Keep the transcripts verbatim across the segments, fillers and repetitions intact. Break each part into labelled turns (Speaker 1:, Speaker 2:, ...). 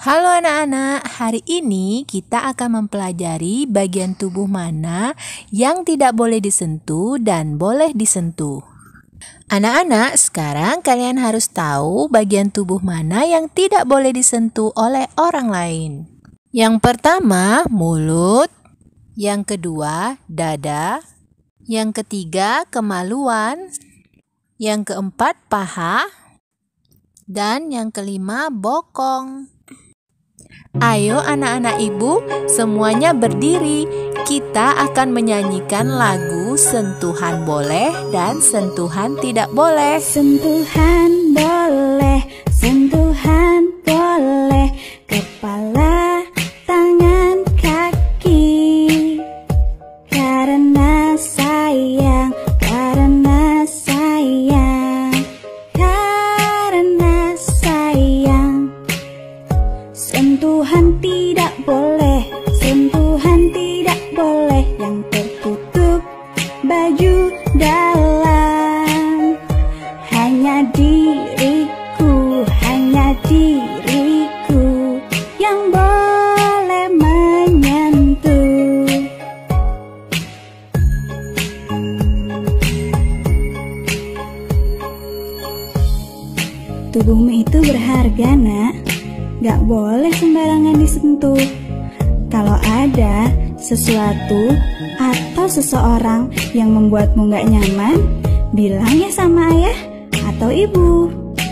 Speaker 1: Halo anak-anak, hari ini kita akan mempelajari bagian tubuh mana yang tidak boleh disentuh dan boleh disentuh. Anak-anak, sekarang kalian harus tahu bagian tubuh mana yang tidak boleh disentuh oleh orang lain. Yang pertama, mulut. Yang kedua, dada. Yang ketiga, kemaluan. Yang keempat, paha. Dan yang kelima, bokong. Ayo anak-anak ibu, semuanya berdiri. Kita akan menyanyikan lagu sentuhan boleh dan sentuhan tidak boleh.
Speaker 2: Sentuhan boleh, sentuhan boleh, kepala, tangan, kaki. Karena sayang, karena sayang, karena sayang. Sentuhan tidak boleh, sentuhan tidak boleh yang tertutup baju dalam. Hanya diriku, hanya diriku yang boleh menyentuh. Tubuhmu itu berharga, nak. Gak boleh sembarangan disentuh. Kalau ada sesuatu atau seseorang yang membuatmu gak nyaman, bilang ya sama ayah atau ibu.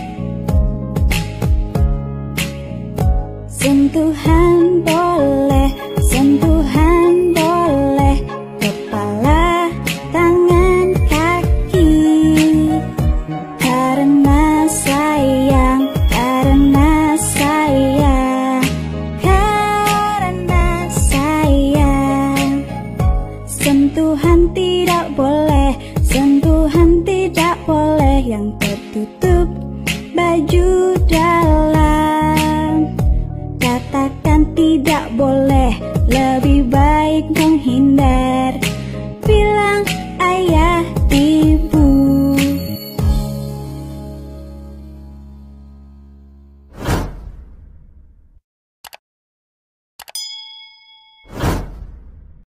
Speaker 2: Sentuhan boleh, sentuhan boleh, kepala, tangan, kaki. Karena sayang, karena sayang, karena sayang. Sentuhan tidak boleh, sentuhan tidak boleh yang tertutup baju dalam. Katakan tidak boleh, lebih baik menghindar.